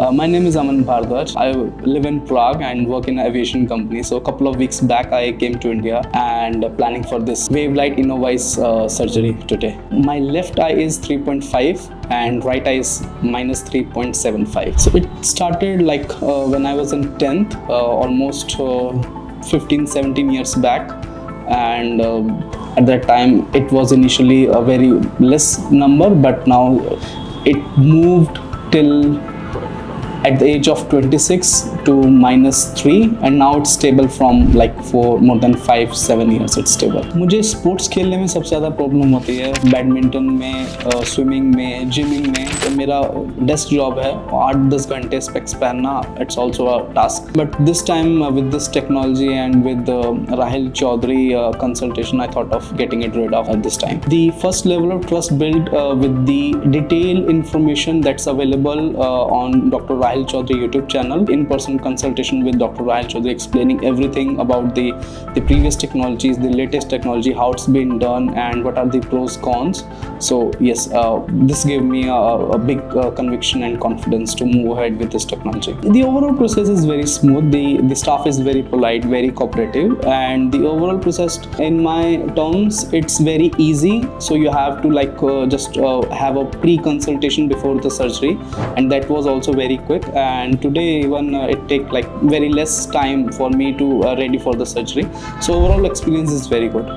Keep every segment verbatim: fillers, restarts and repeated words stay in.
Uh, my name is Aman Bhardwaj. I live in Prague and work in an aviation company. So a couple of weeks back, I came to India and uh, planning for this Wavelight InnovEyes uh, surgery today. My left eye is three point five and right eye is minus three point seven five. So it started like uh, when I was in tenth, uh, almost uh, fifteen, seventeen years back. And uh, at that time, it was initially a very less number, but now it moved till at the age of twenty-six to minus three, and now it's stable from like for more than five seven years it's stable. मुझे sports खेलने में सबसे ज़्यादा problem होती है, badminton में, swimming में, gymming में. तो मेरा डेस्क जॉब है, आठ दस घंटे स्पेक्स पहनना, it's also a task. But this time with this technology and with Rahul Chaudhary uh, consultation, I thought of getting it rid of at this time. The first level of trust built uh, with the detailed information that's available uh, on Doctor Rahul Chaudhary YouTube channel. In-person consultation with Doctor Rahul Chaudhary, explaining everything about the the previous technologies, the latest technology, how it's been done, and what are the pros cons. So yes, uh, this gave me a, a big uh, conviction and confidence to move ahead with this technology. The overall process is very smooth. The the staff is very polite, very cooperative, and the overall process, in my terms, it's very easy. So you have to like uh, just uh, have a pre-consultation before the surgery, and that was also very quick. And today even uh, it take like very less time for me to uh, ready for the surgery. So overall experience is very good.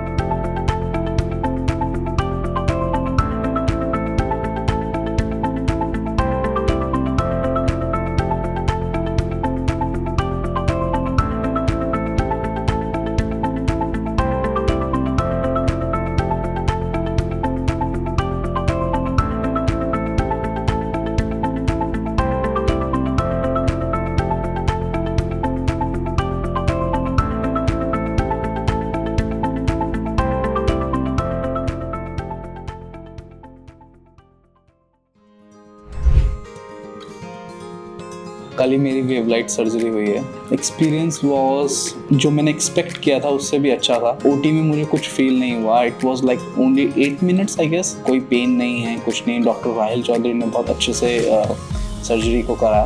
कल ही मेरी WaveLight surgery हुई है. Experience was, जो मैंने expect किया था उससे भी अच्छा था. ओटी में मुझे कुछ फील नहीं हुआ. It was like only eight minutes I guess. कोई पेन नहीं है, कुछ नहीं. डॉक्टर राहुल चौधरी ने बहुत अच्छे से सर्जरी को कराया.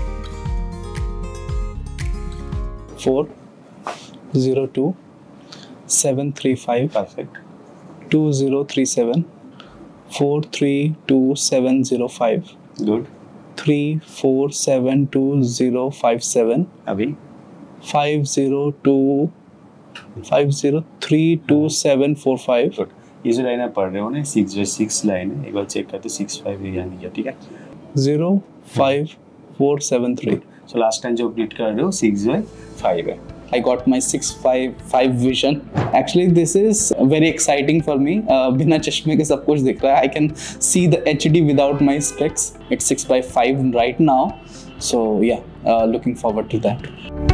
Four zero two seven three five perfect two zero three seven four three two seven zero five good three four seven two zero five seven. अभी five zero two five zero three two seven four five. ये जो line आप पढ़ रहे हो ना, six जो six line है, एक बार चेक करते six five ये यानी क्या, ठीक है? zero five four seven three. So last time जो अपडेट कर रहे हो six जो five है. I got my six five five vision. Actually, this is very exciting for me. Uh, बिना चश्मे के सब कुछ दिख रहा है. I can see the H D without my specs. It's six by five right now. So yeah, uh, looking forward to that.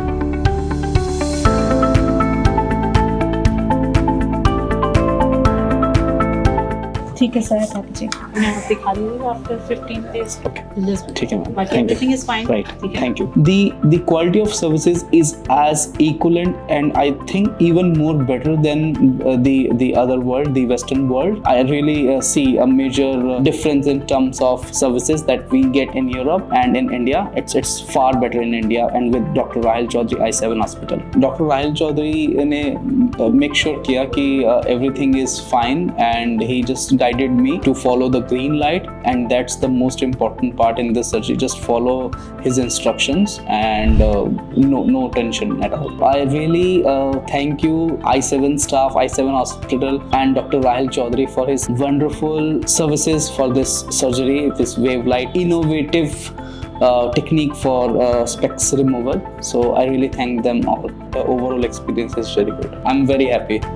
ठीक है सर, आप जी मैं आप दिखा दूँगा आफ्टर fifteen days. Okay, ठीक है मैम. बाकी everything is fine. Right, thank you. The the quality of services is as equivalent and I think even more better than uh, the the other world, the Western world. I really uh, see a major uh, difference in terms of services that we get in Europe and in India. It's it's far better in India, and with Doctor Rahul Chaudhary Eye seven Hospital. Doctor Rahul Chaudhary ने uh, make sure किया कि uh, everything is fine, and he just guided me to follow the green light, and that's the most important part in this surgery. Just follow his instructions and uh, no no tension at all. I really uh, thank you Eye seven staff, Eye seven Hospital, and Doctor Rahul Chaudhary for his wonderful services for this surgery, this Wavelight innovative uh, technique for uh, specs removal. So I really thank them all. The overall experience is very good. I'm very happy.